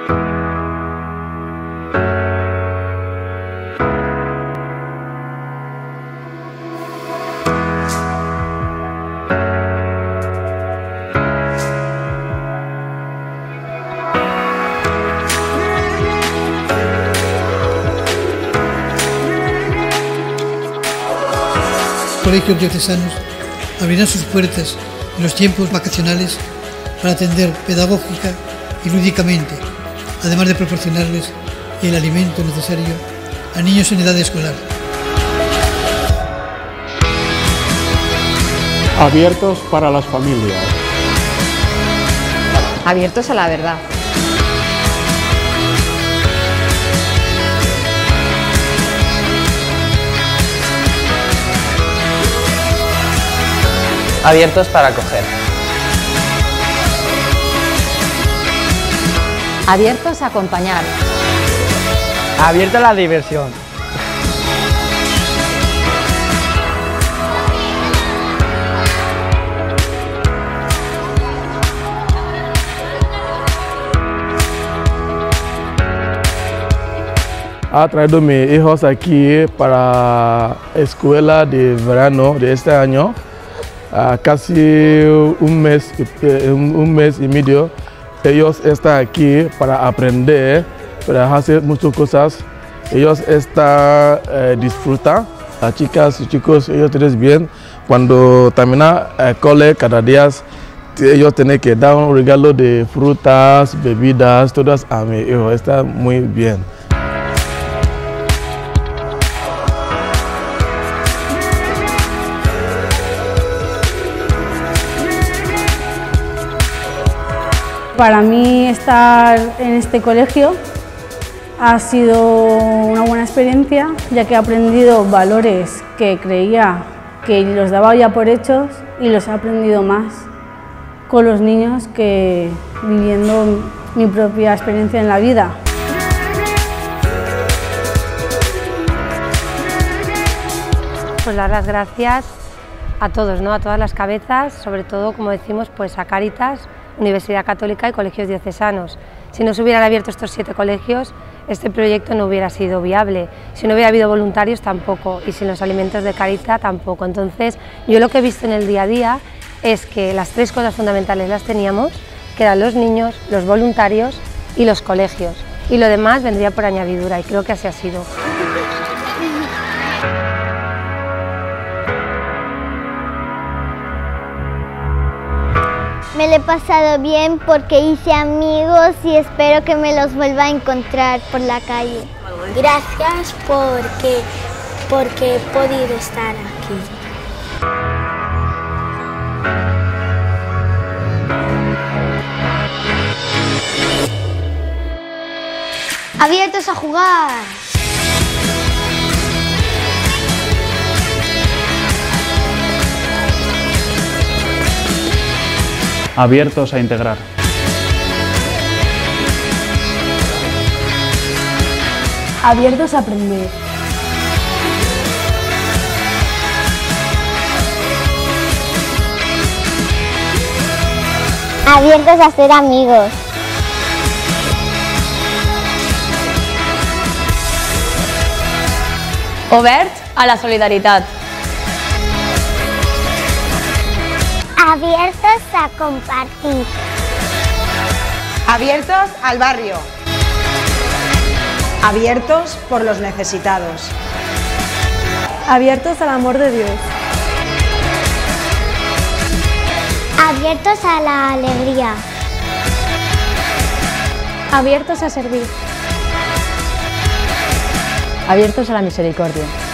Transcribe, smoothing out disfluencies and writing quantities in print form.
Colegios diocesanos abrirán sus puertas en los tiempos vacacionales para atender pedagógica y lúdicamente, además de proporcionarles el alimento necesario a niños en edad escolar. Abiertos para las familias. Abiertos a la verdad. Abiertos para acoger. Abiertos a acompañar. Abierto a la diversión. Ha traído mis hijos aquí para escuela de verano de este año. Casi un mes y medio. Ellos están aquí para aprender, para hacer muchas cosas. Ellos están disfrutan. Las chicas y chicos, ellos tienen bien. Cuando termina el cole, cada día ellos tienen que dar un regalo de frutas, bebidas, todas a mis hijos. Está muy bien. Para mí estar en este colegio ha sido una buena experiencia, ya que he aprendido valores que creía que los daba ya por hechos y los he aprendido más con los niños que viviendo mi propia experiencia en la vida. Pues dar las gracias a todos, ¿no? A todas las cabezas, sobre todo, como decimos, pues a Cáritas, Universidad Católica y colegios diocesanos. Si no se hubieran abierto estos 7 colegios, este proyecto no hubiera sido viable. Si no hubiera habido voluntarios, tampoco, y sin los alimentos de Cáritas, tampoco. Entonces, yo lo que he visto en el día a día es que las 3 cosas fundamentales las teníamos, que eran los niños, los voluntarios y los colegios. Y lo demás vendría por añadidura, y creo que así ha sido. Me lo he pasado bien porque hice amigos y espero que me los vuelva a encontrar por la calle. Gracias porque he podido estar aquí. Abiertos a jugar. Abiertos a integrar. Abiertos a aprender. Abiertos a ser amigos. Obert a la solidaritat. Abiertos a compartir. Abiertos al barrio. Abiertos por los necesitados. Abiertos al amor de Dios. Abiertos a la alegría. Abiertos a servir. Abiertos a la misericordia.